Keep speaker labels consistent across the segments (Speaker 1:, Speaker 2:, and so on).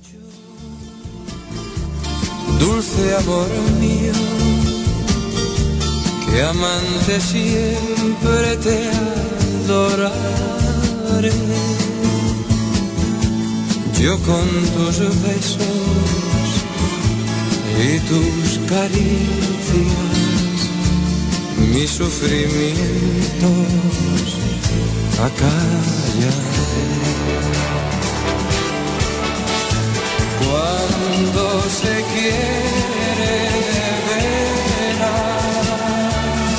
Speaker 1: Dulce amor mío, que amante siempre te adoraré. Yo con tus besos y tus caricias, mis sufrimientos acallaré. Cuando se quiere de veras,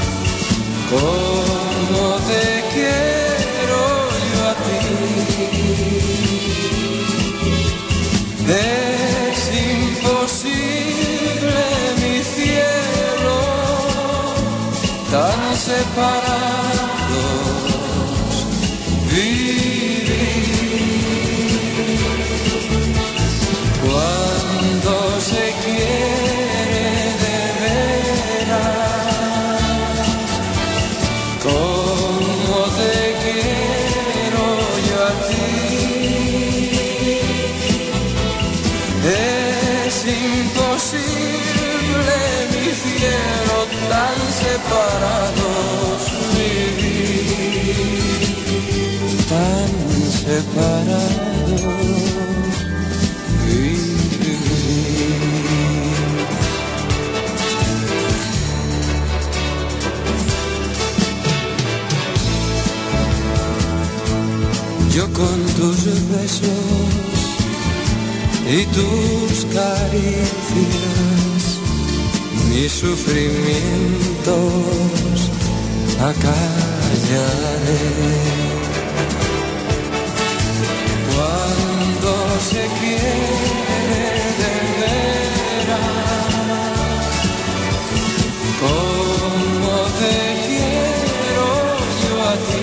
Speaker 1: como te quiero yo a ti, es imposible, mi cielo, tan separados vivir. Cuando se quiere de veras, como te quiero yo a ti, es imposible, mi cielo, tan separados vivir, tan separados. Yo con tus besos y tus caricias, mis sufrimientos acallaré. Cuando se quiere de veras, como te quiero yo a ti,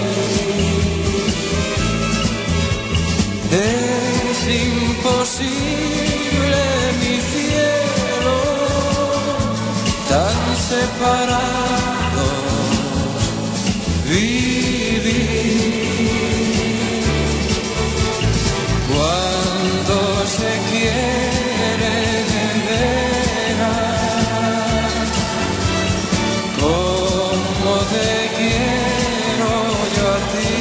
Speaker 1: es imposible, mi cielo, tan separados vivir. Cuando se quiere de veras, como te quiero yo a ti,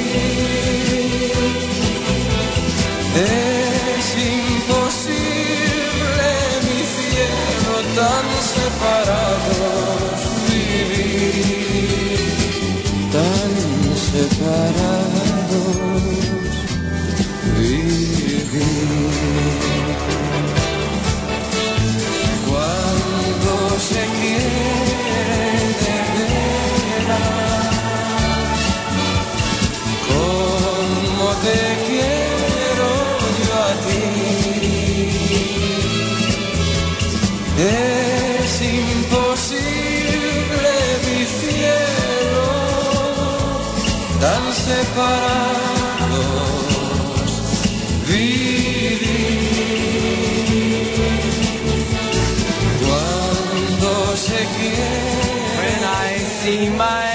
Speaker 1: es imposible, mi cielo, tan separados vivir, tan separados vivir. Cuando se quiere de veras, como te quiero yo a ti, es imposible, mi cielo, tan separados vivir. Cuando se quiere,
Speaker 2: when I see my